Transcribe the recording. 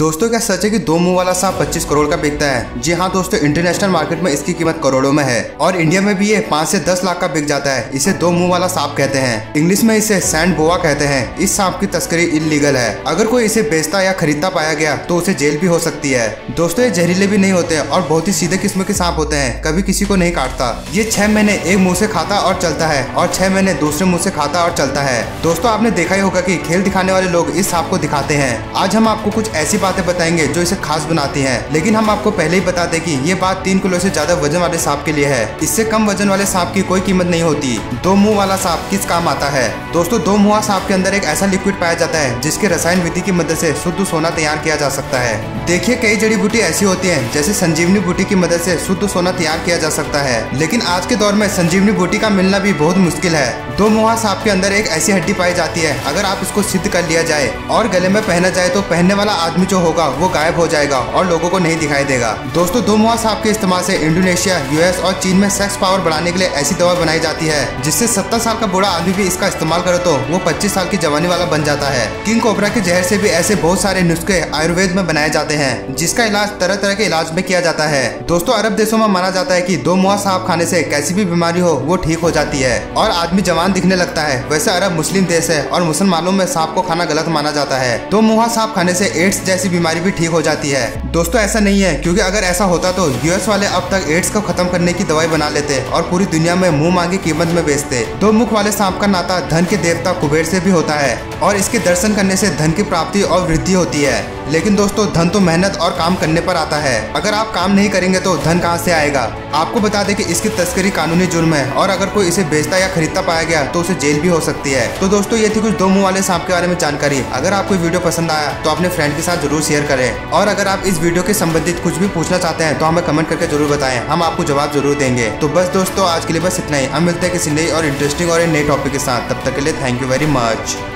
दोस्तों क्या सच है कि दो मुंह वाला सांप 25 करोड़ का बिकता है? जी हाँ दोस्तों, इंटरनेशनल मार्केट में इसकी कीमत करोड़ों में है और इंडिया में भी ये 5 से 10 लाख का बिक जाता है। इसे दो मुंह वाला सांप कहते हैं। इंग्लिश में इसे सैंड बोआ कहते हैं। इस सांप की तस्करी इल्लीगल है। अगर कोई इसे बेचता या खरीदता पाया गया तो उसे जेल भी हो सकती है। दोस्तों ये जहरीले भी नहीं होते और बहुत ही सीधे किस्म के सांप होते हैं, कभी किसी को नहीं काटता। ये 6 महीने एक मुंह से खाता और चलता है और 6 महीने दूसरे मुंह से खाता और चलता है। दोस्तों आपने देखा ही होगा कि खेल दिखाने वाले लोग इस सांप को दिखाते हैं। आज हम आपको कुछ ऐसी बातें बताएंगे जो इसे खास बनाती हैं, लेकिन हम आपको पहले ही बता दें कि ये बात 3 किलो से ज्यादा वजन वाले सांप के लिए है। इससे कम वजन वाले सांप की कोई कीमत नहीं होती। दो मुंह वाला सांप किस काम आता है? दोस्तों दो मुंहा सांप के अंदर एक ऐसा लिक्विड पाया जाता है जिसके रसायन विधि की मदद से शुद्ध सोना तैयार किया जा सकता है। देखिए कई जड़ी बूटी ऐसी होती हैं जैसे संजीवनी बूटी की मदद से शुद्ध सोना तैयार किया जा सकता है, लेकिन आज के दौर में संजीवनी बूटी का मिलना भी बहुत मुश्किल है। दो मुंहा सांप के अंदर एक ऐसी हड्डी पाई जाती है, अगर आप इसको सिद्ध कर लिया जाए और गले में पहना जाए तो पहनने वाला आदमी जो होगा वो गायब हो जाएगा और लोगों को नहीं दिखाई देगा। दोस्तों दो मुंहा सांप के इस्तेमाल से इंडोनेशिया, यूएस और चीन में सेक्स पावर बढ़ाने के लिए ऐसी दवा बनाई जाती है जिससे 70 साल का बूढ़ा आदमी भी इसका इस्तेमाल करे तो वो 25 साल की जवानी वाला बन जाता है। किंग कोबरा के जहर से भी ऐसे बहुत सारे नुस्खे आयुर्वेद में बनाए जाते हैं जिसका इलाज तरह तरह के इलाज में किया जाता है। दोस्तों अरब देशों में माना जाता है कि दो मुंहा सांप खाने से कैसी भी बीमारी हो वो ठीक हो जाती है और आदमी जवान दिखने लगता है। वैसे अरब मुस्लिम देश है और मुसलमानों में सांप को खाना गलत माना जाता है। दो मुंहा सांप खाने से एड्स जैसी बीमारी भी ठीक हो जाती है। दोस्तों ऐसा नहीं है, क्योंकि अगर ऐसा होता तो यूएस वाले अब तक एड्स को खत्म करने की दवाई बना लेते और पूरी दुनिया में मुंह मांगी कीमत में बेचते। दो मुख वाले सांप का नाता धन के देवता कुबेर से भी होता है और इसके दर्शन करने से धन की प्राप्ति और वृद्धि होती है। लेकिन दोस्तों धन तो मेहनत और काम करने पर आता है। अगर आप काम नहीं करेंगे तो धन कहां से आएगा? आपको बता दें कि इसकी तस्करी कानूनी जुर्म है और अगर कोई इसे बेचता या खरीदता पाया गया तो उसे जेल भी हो सकती है। तो दोस्तों ये थी कुछ दो मुंह वाले सांप के बारे में जानकारी। अगर आपको वीडियो पसंद आया तो अपने फ्रेंड के साथ जरूर शेयर करें और अगर आप इस वीडियो के संबंधित कुछ भी पूछना चाहते हैं तो हमें कमेंट करके जरूर बताएं, हम आपको जवाब जरूर देंगे। तो बस दोस्तों आज के लिए बस इतना ही। हम मिलते हैं किसी नई और इंटरेस्टिंग और नए टॉपिक के साथ। तब तक के लिए थैंक यू वेरी मच।